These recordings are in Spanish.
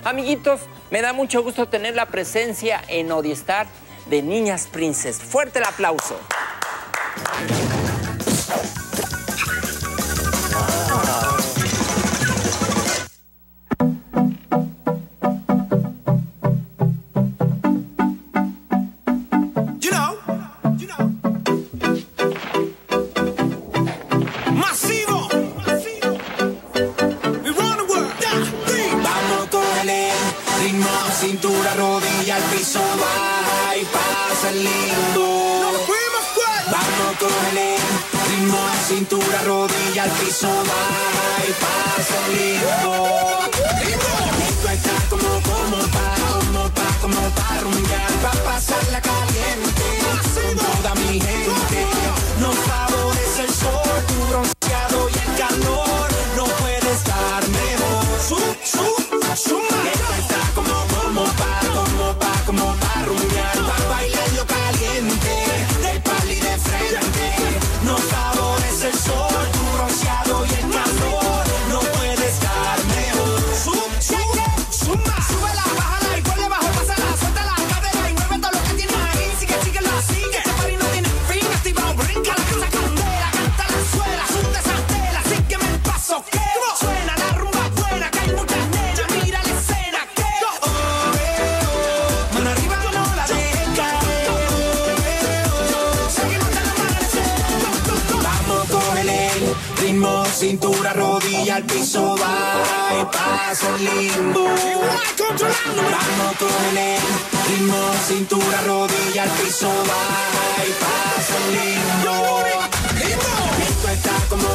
Amiguitos, me da mucho gusto tener la presencia en Oriestar de Niñas Princess. Fuerte el aplauso. Cintura, rodilla, al piso, baja y pasa el lindo. Vamos con el ritmo, cintura, rodilla, al piso, baja y pasa el lindo. Esto está como pa rumbear, pa' pasarla caliente. Con toda mi gente, nos favorece el sol, tu bronceado y el calor. No puede estar mejor. Esto está como pa' rumbear, pa' bailarlo caliente, de pal y de frente. Nos favorece el sol, tu bronceado y el calor. No puede estar mejor. Súbela, bájala y ponle bajo, pásala, suelta la cadera y mueve todo lo que tienes ahí. Síguelo así, que este party no tiene fin. Activado, brinca la casa candela, canta la suela, suelta esa tela, sígueme el paso que suena la rumba buena, que hay muchas nenas, mira la escena que mano arriba no la dejes caer. Seguimos hasta el amanecer. Vamos con el ritmo, cintura, rodilla, al piso, va y pasa el limbo. Vamos con el ritmo, cintura, rodilla, al piso, va y pasa el limbo. Esto está como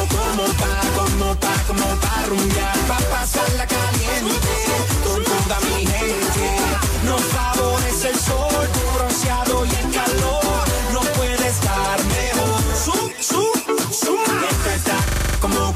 pa' rumbear, pa' pasarla caliente. Con toda mi gente, nos favorece el sol, tu bronceado y el calor. No puede estar mejor. Esto está como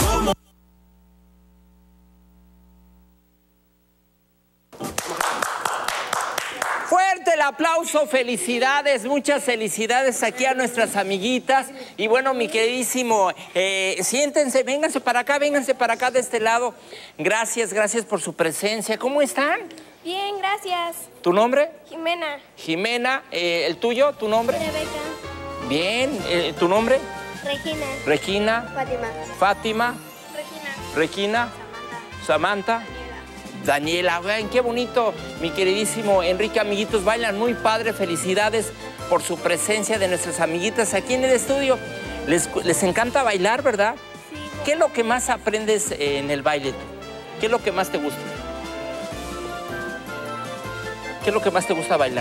Fuerte el aplauso, felicidades, muchas felicidades aquí a nuestras amiguitas. Y bueno, mi queridísimo, siéntense, vénganse para acá de este lado. Gracias por su presencia. ¿Cómo están? Bien, gracias. ¿Tu nombre? Jimena. Jimena, ¿el tuyo? ¿Tu nombre? Rebeca. Bien, ¿tu nombre? Regina. Regina. Fátima. Fátima. Regina. Samantha. Daniela, vean qué bonito, mi queridísimo Enrique, amiguitos, bailan muy padre, felicidades por su presencia de nuestras amiguitas aquí en el estudio. Les encanta bailar, ¿verdad? Sí. ¿Qué es lo que más aprendes en el baile? ¿Qué es lo que más te gusta? ¿Qué es lo que más te gusta bailar?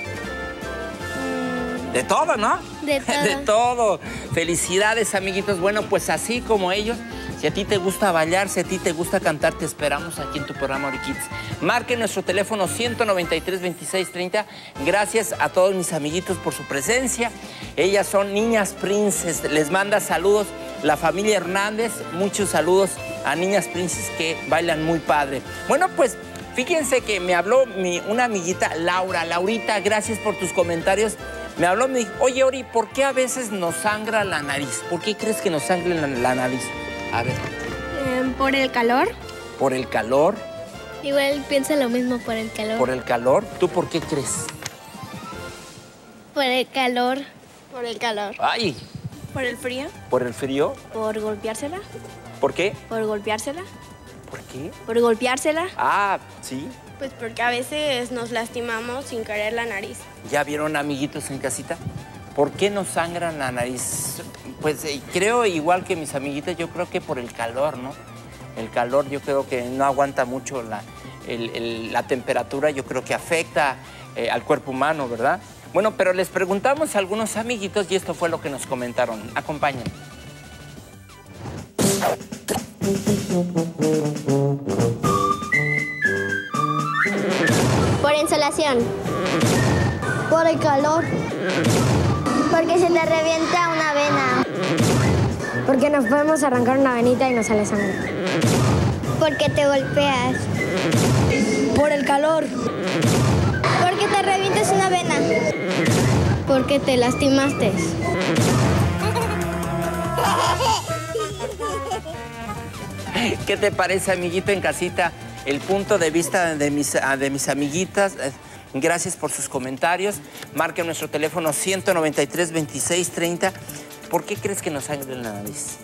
De todo, ¿no? De todo. De todo. Felicidades, amiguitos. Bueno, pues así como ellos, si a ti te gusta bailar, si a ti te gusta cantar, te esperamos aquí en tu programa Orikids. Marque nuestro teléfono 193-2630. Gracias a todos mis amiguitos por su presencia. Ellas son Niñas Princess. Les manda saludos la familia Hernández. Muchos saludos a Niñas Princess que bailan muy padre. Bueno, pues fíjense que me habló una amiguita, Laurita, gracias por tus comentarios. Me habló, me dijo, oye, Ori, ¿por qué a veces nos sangra la nariz? ¿Por qué crees que nos sangra la nariz? A ver. ¿Por el calor? ¿Por el calor? Igual pienso lo mismo, por el calor. ¿Por el calor? ¿Tú por qué crees? Por el calor. Por el calor. ¡Ay! ¿Por el frío? ¿Por el frío? ¿Por golpeársela? ¿Por qué? ¿Por golpeársela? ¿Por qué? ¿Por golpeársela? Ah, sí. Pues porque a veces nos lastimamos sin querer la nariz. ¿Ya vieron, amiguitos en casita? ¿Por qué nos sangran la nariz? Pues creo, igual que mis amiguitas, yo creo que por el calor, ¿no? El calor yo creo que no aguanta mucho la temperatura, yo creo que afecta al cuerpo humano, ¿verdad? Bueno, pero les preguntamos a algunos amiguitos y esto fue lo que nos comentaron. Acompáñenme. Por insolación. Por el calor. Porque se le revienta una vena. Porque nos podemos arrancar una venita y nos sale sangre. Porque te golpeas. Por el calor. Porque te revientas una vena. Porque te lastimaste. ¿Qué te parece, amiguito en casita? el punto de vista de mis amiguitas. Gracias por sus comentarios. Marquen nuestro teléfono 193-2630. ¿Por qué crees que nos sangra la nariz?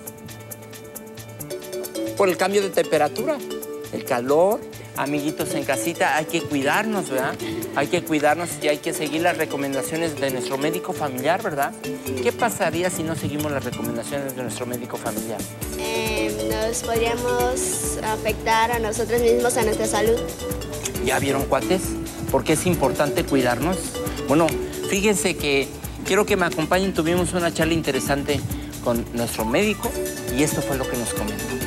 Por el cambio de temperatura, el calor. Amiguitos en casita, hay que cuidarnos, ¿verdad? Hay que cuidarnos y hay que seguir las recomendaciones de nuestro médico familiar, ¿verdad? ¿Qué pasaría si no seguimos las recomendaciones de nuestro médico familiar? Nos podríamos afectar a nosotros mismos, a nuestra salud. ¿Ya vieron, cuates? ¿Por qué es importante cuidarnos? Bueno, fíjense que quiero que me acompañen. Tuvimos una charla interesante con nuestro médico y esto fue lo que nos comentó.